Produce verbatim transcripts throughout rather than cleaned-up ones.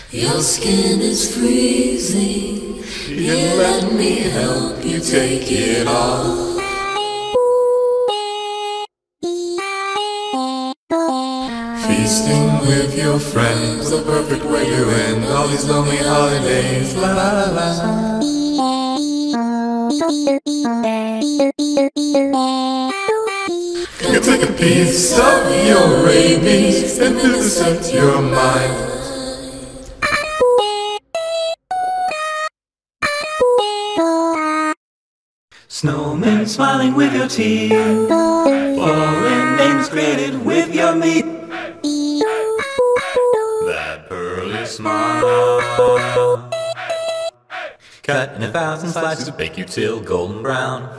Your skin is freezing. Here, let me help you take it off. Feasting with your friends, the perfect way to end all these lonely holidays. La la la. You take a piece of your rabies and vivisect your mind. Snowmen smiling with your teeth, foreign names created with your meat. That pearly smile, cut in a thousand slices, bake you till golden brown.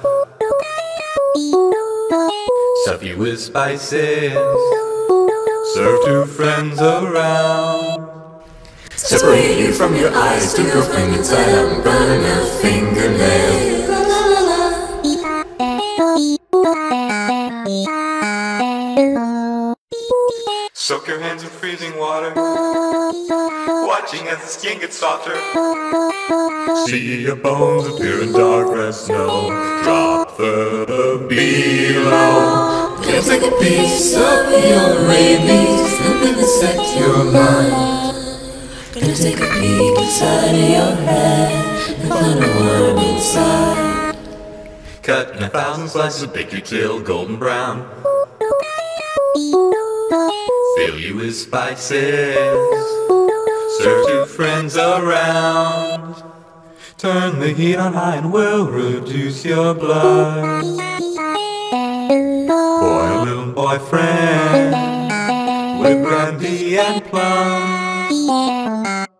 Stuff you with spices, serve to friends around. Separate you from your eyes, to your finger tied up and burn your fingernails. Soak your hands in freezing water, watching as the skin gets softer. See your bones appear in dark red snow. Drop further below. You'll take a piece of your rabies and vivisect your mind. Gonna take a peek inside of your head and find a worm inside. Cut in a thousand slices, bake you till golden brown. Fill you with spices, serve to friends around. Turn the heat on high and we'll reduce your blood. Boy, little boyfriend with brandy and plum.